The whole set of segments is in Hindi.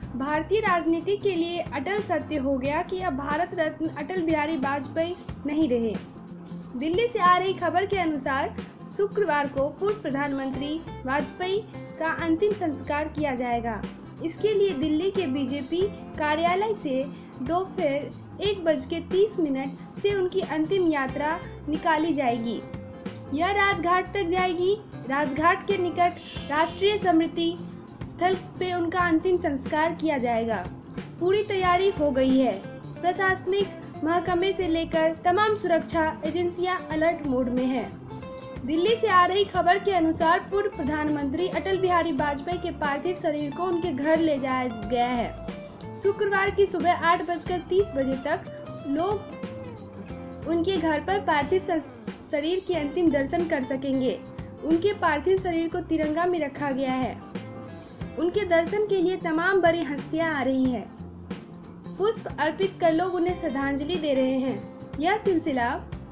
भारतीय राजनीति के लिए अटल सत्य हो गया कि अब भारत रत्न अटल बिहारी वाजपेयी नहीं रहे। दिल्ली से आ रही खबर के अनुसार शुक्रवार को पूर्व प्रधानमंत्री वाजपेयी का अंतिम संस्कार किया जाएगा। इसके लिए दिल्ली के बीजेपी कार्यालय से दोपहर 1:30 से उनकी अंतिम यात्रा निकाली जाएगी। यह राजघाट तक जाएगी। राजघाट के निकट राष्ट्रीय स्मृति स्थल पे उनका अंतिम संस्कार किया जाएगा। पूरी तैयारी हो गई है। प्रशासनिक महकमे से लेकर तमाम सुरक्षा एजेंसियां अलर्ट मोड में हैं। दिल्ली से आ रही खबर के अनुसार पूर्व प्रधानमंत्री अटल बिहारी वाजपेयी के पार्थिव शरीर को उनके घर ले जाया गया है। शुक्रवार की सुबह 8:30 तक लोग उनके घर पर पार्थिव शरीर के अंतिम दर्शन कर सकेंगे। उनके पार्थिव शरीर को तिरंगा में रखा गया है। उनके दर्शन के लिए तमाम बड़ी हस्तियां आ रही हैं। पुष्प अर्पित कर लोग उन्हें श्रद्धांजलि दे रहे हैं। यह सिलसिला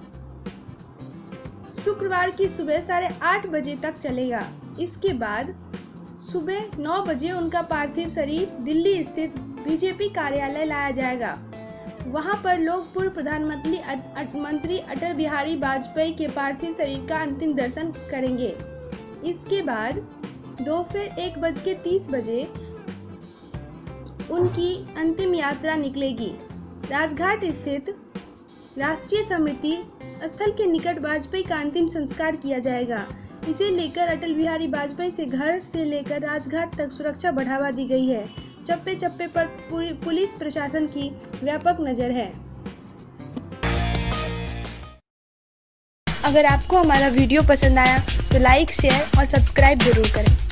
शुक्रवार की सुबह 8:30 बजे तक चलेगा। इसके बाद सुबह 9 बजे उनका पार्थिव शरीर दिल्ली स्थित बीजेपी कार्यालय लाया जाएगा। वहां पर लोग पूर्व प्रधानमंत्री अटल बिहारी वाजपेयी के पार्थिव शरीर का अंतिम दर्शन करेंगे। इसके बाद दोपहर 1:30 उनकी अंतिम यात्रा निकलेगी। राजघाट स्थित राष्ट्रीय स्मृति स्थल के निकट वाजपेयी का अंतिम संस्कार किया जाएगा। इसे लेकर अटल बिहारी वाजपेयी से घर से लेकर राजघाट तक सुरक्षा बढ़ावा दी गई है। चप्पे चप्पे पर पुलिस प्रशासन की व्यापक नजर है। अगर आपको हमारा वीडियो पसंद आया तो लाइक, शेयर और सब्सक्राइब जरूर करें।